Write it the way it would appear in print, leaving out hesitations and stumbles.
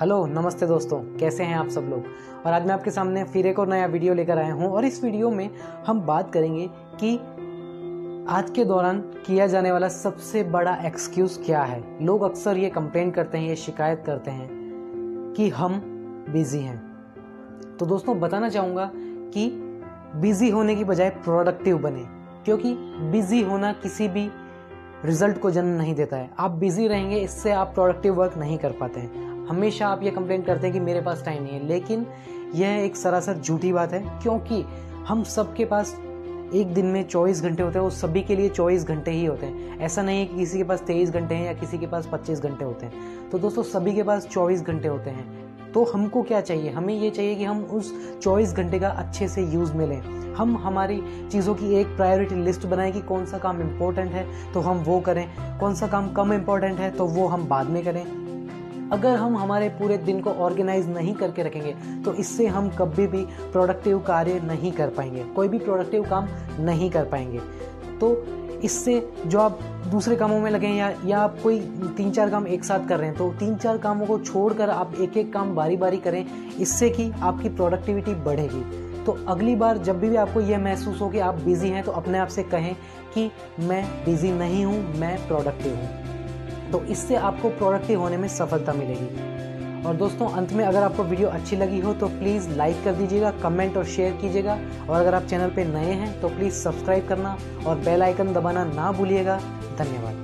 Hello नमस्ते दोस्तों, कैसे हैं आप सब लोग। और आज मैं आपके सामने फिर एक और नया वीडियो लेकर आया हूं और इस वीडियो में हम बात करेंगे कि आज के दौरान किया जाने वाला सबसे बड़ा एक्सक्यूज़ क्या है। लोग अक्सर ये कंप्लेंट करते हैं, ये शिकायत करते हैं कि हम बिज़ी हैं। तो दोस्तों बताना चाहूँगा कि बिज़ी होने की बजाय प्रोडक्टिव बने, क्योंकि बिज़ी होना किसी भी रिजल्ट को जन्म नहीं देता है। आप बिज़ी रहेंगे, इससे आप प्रोडक्टिव वर्क नहीं कर पाते हैं। हमेशा आप ये कंप्लेंट करते हैं कि मेरे पास टाइम नहीं है, लेकिन यह एक सरासर झूठी बात है, क्योंकि हम सबके पास एक दिन में 24 घंटे होते हैं। वो सभी के लिए 24 घंटे ही होते हैं। ऐसा नहीं है कि किसी के पास 23 घंटे हैं या किसी के पास 25 घंटे होते हैं। तो दोस्तों सभी के पास 24 घंटे होते हैं। तो हमको क्या चाहिए? हमें ये चाहिए कि हम उस 24 घंटे का अच्छे से यूज़ में लें। हम हमारी चीज़ों की एक प्रायोरिटी लिस्ट बनाएं कि कौन सा काम इम्पोर्टेंट है तो हम वो करें, कौन सा काम कम इम्पोर्टेंट है तो वो हम बाद में करें। अगर हम हमारे पूरे दिन को ऑर्गेनाइज नहीं करके रखेंगे तो इससे हम कभी भी प्रोडक्टिव कार्य नहीं कर पाएंगे, कोई भी प्रोडक्टिव काम नहीं कर पाएंगे। तो इससे जो आप दूसरे कामों में लगें या आप कोई 3-4 काम एक साथ कर रहे हैं तो 3-4 कामों को छोड़कर आप एक एक काम बारी बारी करें, इससे कि आपकी प्रोडक्टिविटी बढ़ेगी। तो अगली बार जब भी आपको यह महसूस हो कि आप बिज़ी हैं तो अपने आप से कहें कि मैं बिज़ी नहीं हूँ, मैं प्रोडक्टिव हूँ। तो इससे आपको प्रोडक्टिव होने में सफलता मिलेगी। और दोस्तों अंत में अगर आपको वीडियो अच्छी लगी हो तो प्लीज़ लाइक कर दीजिएगा, कमेंट और शेयर कीजिएगा। और अगर आप चैनल पे नए हैं तो प्लीज़ सब्सक्राइब करना और बेल आइकन दबाना ना भूलिएगा। धन्यवाद।